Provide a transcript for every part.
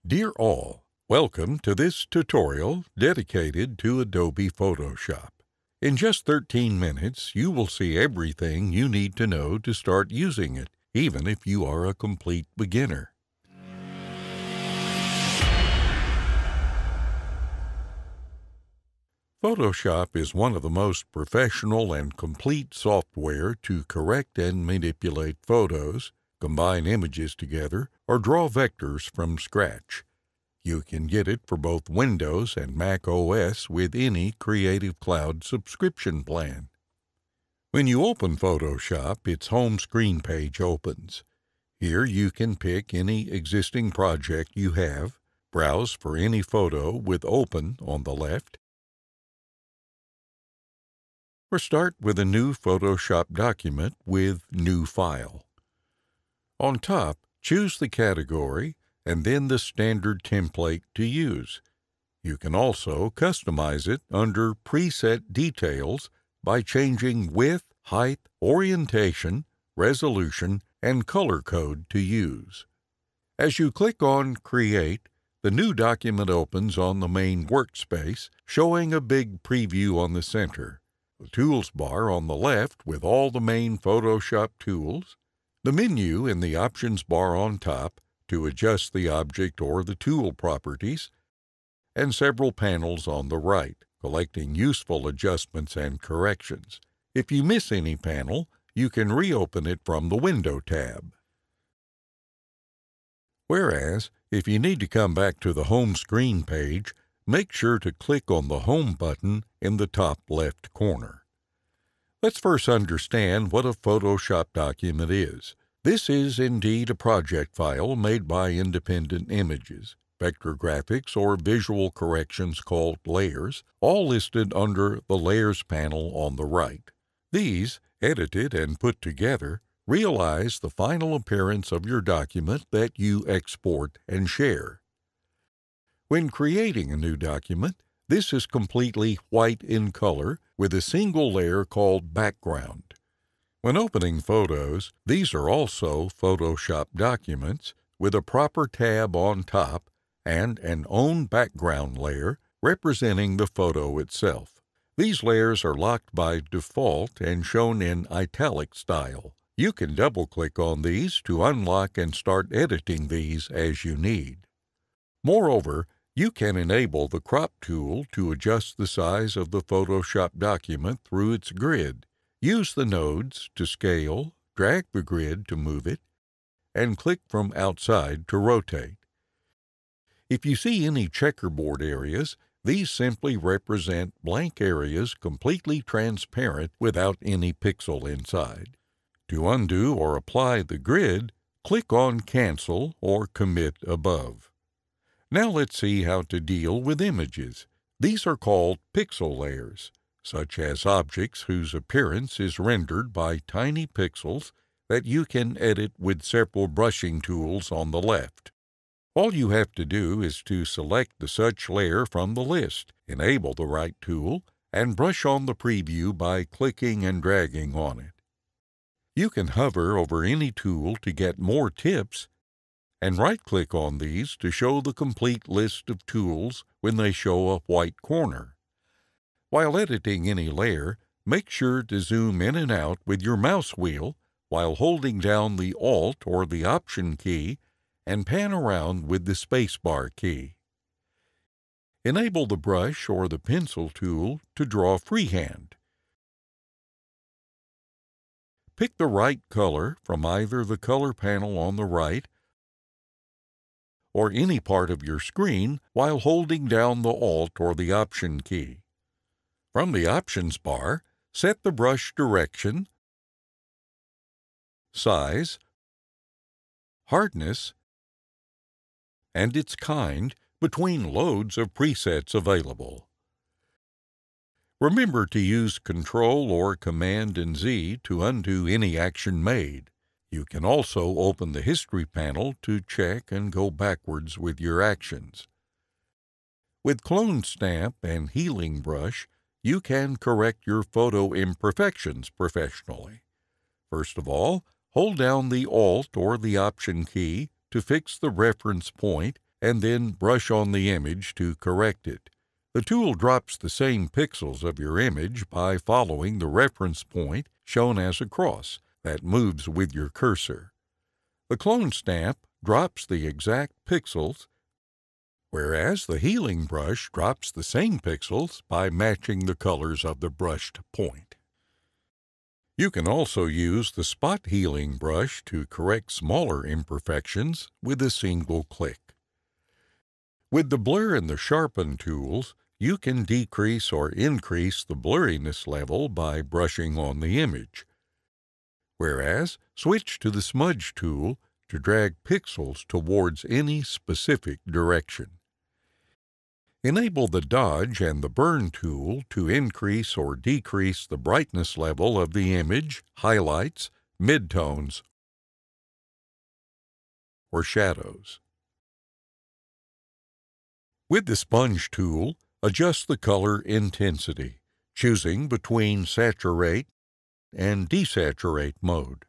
Dear all, welcome to this tutorial dedicated to Adobe Photoshop. In just 13 minutes, you will see everything you need to know to start using it, even if you are a complete beginner. Photoshop is one of the most professional and complete software to correct and manipulate photos, combine images together, or draw vectors from scratch. You can get it for both Windows and Mac OS with any Creative Cloud subscription plan. When you open Photoshop, its home screen page opens. Here you can pick any existing project you have, browse for any photo with Open on the left, or start with a new Photoshop document with New File. On top, choose the category and then the standard template to use. You can also customize it under Preset Details by changing width, height, orientation, resolution, and color code to use. As you click on Create, the new document opens on the main workspace, showing a big preview on the center, the Tools bar on the left with all the main Photoshop tools, the menu in the Options bar on top to adjust the object or the tool properties, and several panels on the right, collecting useful adjustments and corrections. If you miss any panel, you can reopen it from the Window tab. Whereas, if you need to come back to the home screen page, make sure to click on the Home button in the top left corner. Let's first understand what a Photoshop document is. This is indeed a project file made by independent images, vector graphics, or visual corrections called layers, all listed under the Layers panel on the right. These, edited and put together, realize the final appearance of your document that you export and share. When creating a new document, this is completely white in color with a single layer called background. When opening photos, these are also Photoshop documents with a proper tab on top and an Own Background layer representing the photo itself. These layers are locked by default and shown in italic style. You can double-click on these to unlock and start editing these as you need. Moreover, you can enable the Crop tool to adjust the size of the Photoshop document through its grid. Use the nodes to scale, drag the grid to move it, and click from outside to rotate. If you see any checkerboard areas, these simply represent blank areas completely transparent without any pixel inside. To undo or apply the grid, click on Cancel or Commit above. Now let's see how to deal with images. These are called pixel layers, such as objects whose appearance is rendered by tiny pixels that you can edit with several brushing tools on the left. All you have to do is to select the such layer from the list, enable the right tool, and brush on the preview by clicking and dragging on it. You can hover over any tool to get more tips, and right-click on these to show the complete list of tools when they show a white corner. While editing any layer, make sure to zoom in and out with your mouse wheel while holding down the Alt or the Option key and pan around with the spacebar key. Enable the brush or the pencil tool to draw freehand. Pick the right color from either the color panel on the right or any part of your screen while holding down the Alt or the Option key. From the Options bar, set the brush direction, size, hardness, and its kind between loads of presets available. Remember to use Ctrl or Command and Z to undo any action made. You can also open the History panel to check and go backwards with your actions. With Clone Stamp and Healing Brush, you can correct your photo imperfections professionally. First of all, hold down the Alt or the Option key to fix the reference point and then brush on the image to correct it. The tool drops the same pixels of your image by following the reference point shown as a cross that moves with your cursor. The clone stamp drops the exact pixels, whereas the healing brush drops the same pixels by matching the colors of the brushed point. You can also use the spot healing brush to correct smaller imperfections with a single click. With the blur and the sharpen tools, you can decrease or increase the blurriness level by brushing on the image, whereas switch to the smudge tool to drag pixels towards any specific direction. Enable the dodge and the burn tool to increase or decrease the brightness level of the image, highlights, midtones, or shadows. With the sponge tool, adjust the color intensity, choosing between saturate and desaturate mode.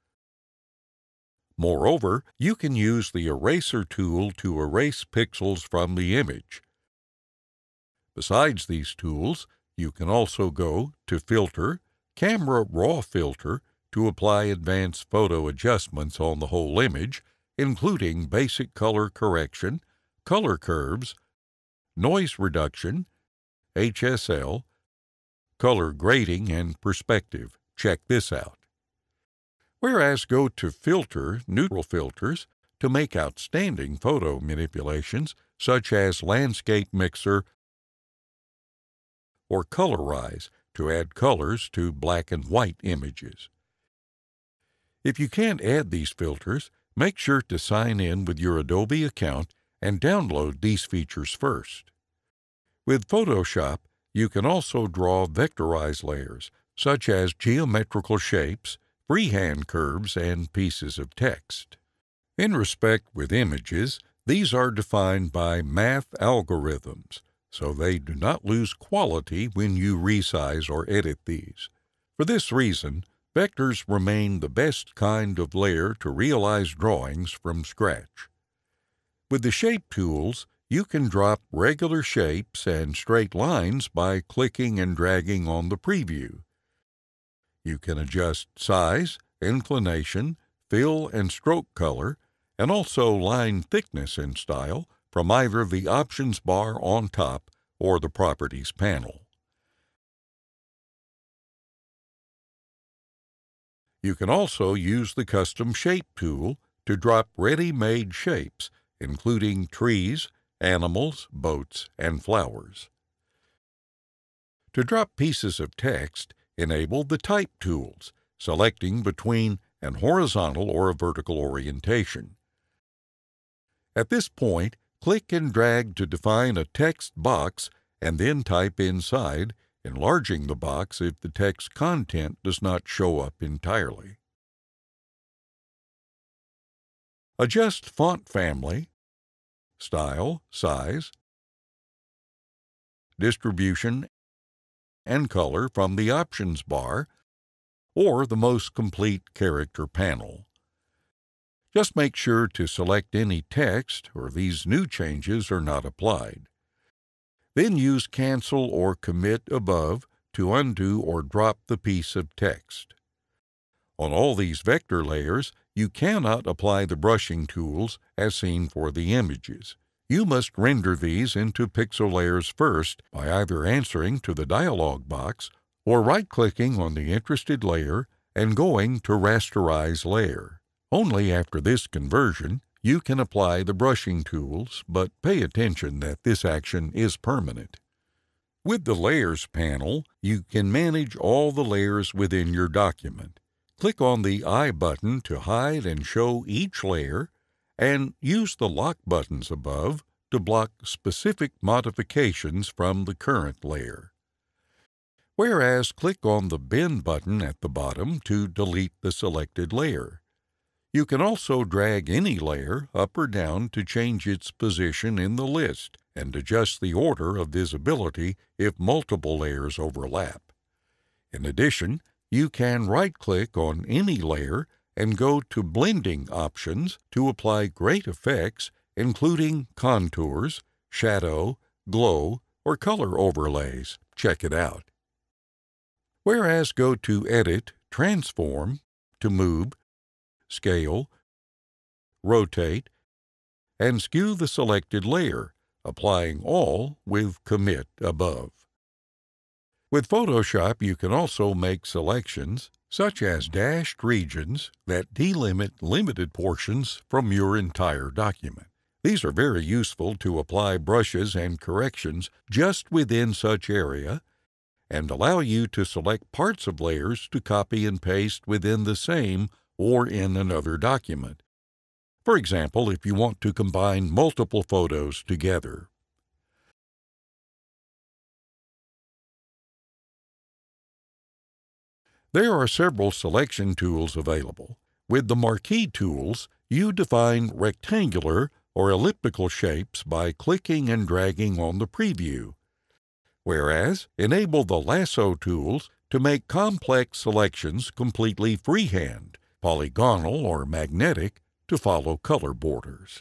Moreover, you can use the eraser tool to erase pixels from the image. Besides these tools, you can also go to Filter, Camera Raw Filter to apply advanced photo adjustments on the whole image, including basic color correction, color curves, noise reduction, HSL, color grading, and perspective. Check this out. Whereas go to Filter, Neutral Filters to make outstanding photo manipulations such as Landscape Mixer or Colorize to add colors to black and white images. If you can't add these filters, make sure to sign in with your Adobe account and download these features first. With Photoshop, you can also draw vectorized layers, such as geometrical shapes, freehand curves, and pieces of text. In respect with images, these are defined by math algorithms, so they do not lose quality when you resize or edit these. For this reason, vectors remain the best kind of layer to realize drawings from scratch. With the shape tools, you can drop regular shapes and straight lines by clicking and dragging on the preview. You can adjust size, inclination, fill and stroke color, and also line thickness and style from either the Options bar on top or the Properties panel. You can also use the Custom Shape tool to drop ready-made shapes, including trees, animals, boats, and flowers. To drop pieces of text, enable the Type tools, selecting between an horizontal or a vertical orientation. At this point, click and drag to define a text box and then type inside, enlarging the box if the text content does not show up entirely. Adjust font family, style, size, distribution, and color from the Options bar or the most complete character panel. Just make sure to select any text or these new changes are not applied. Then use Cancel or Commit above to undo or drop the piece of text. On all these vector layers, you cannot apply the brushing tools as seen for the images. You must render these into pixel layers first by either answering to the dialog box or right-clicking on the interested layer and going to Rasterize Layer. Only after this conversion, you can apply the brushing tools, but pay attention that this action is permanent. With the Layers panel, you can manage all the layers within your document. Click on the I button to hide and show each layer, and use the lock buttons above to block specific modifications from the current layer. Whereas click on the Bin button at the bottom to delete the selected layer. You can also drag any layer up or down to change its position in the list and adjust the order of visibility if multiple layers overlap. In addition, you can right-click on any layer and go to Blending options to apply great effects including contours, shadow, glow, or color overlays. Check it out. Whereas go to Edit, Transform to move, scale, rotate, and skew the selected layer, applying all with Commit above. With Photoshop, you can also make selections, such as dashed regions, that delimit limited portions from your entire document. These are very useful to apply brushes and corrections just within such area, and allow you to select parts of layers to copy and paste within the same or in another document. For example, if you want to combine multiple photos together. There are several selection tools available. With the marquee tools, you define rectangular or elliptical shapes by clicking and dragging on the preview, whereas enable the lasso tools to make complex selections completely freehand, polygonal or magnetic to follow color borders.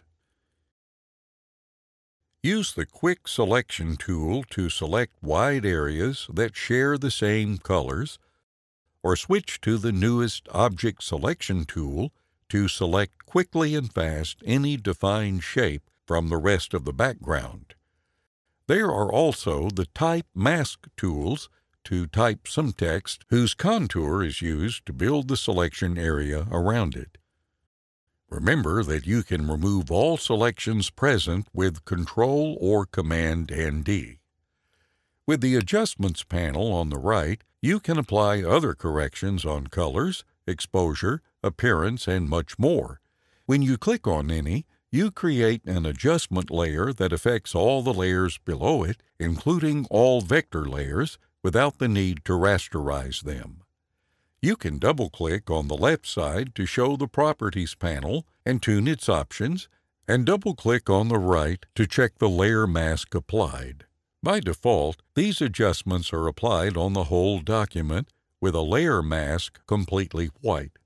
Use the Quick Selection tool to select wide areas that share the same colors, or switch to the newest Object Selection tool to select quickly and fast any defined shape from the rest of the background. There are also the Type Mask tools to type some text whose contour is used to build the selection area around it. Remember that you can remove all selections present with Control or Command-N-D. With the Adjustments panel on the right, you can apply other corrections on colors, exposure, appearance, and much more. When you click on any, you create an adjustment layer that affects all the layers below it, including all vector layers, without the need to rasterize them. You can double-click on the left side to show the Properties panel and tune its options, and double-click on the right to check the layer mask applied. By default, these adjustments are applied on the whole document with a layer mask completely white.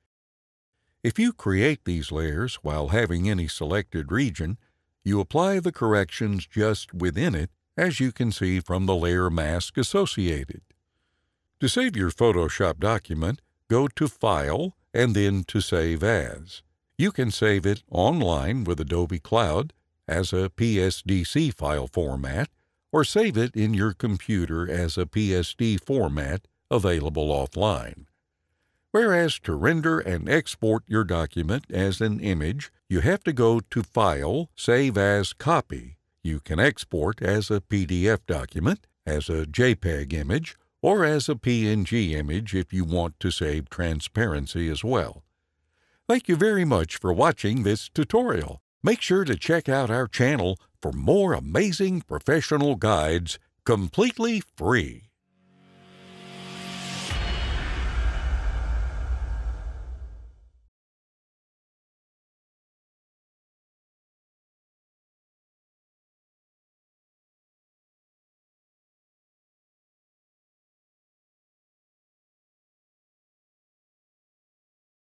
If you create these layers while having any selected region, you apply the corrections just within it, as you can see from the layer mask associated. To save your Photoshop document, go to File and then to Save As. You can save it online with Adobe Cloud as a PSDC file format, or save it in your computer as a PSD format available offline. Whereas to render and export your document as an image, you have to go to File, Save As Copy. You can export as a PDF document, as a JPEG image, or as a PNG image if you want to save transparency as well. Thank you very much for watching this tutorial. Make sure to check out our channel for more amazing professional guides completely free.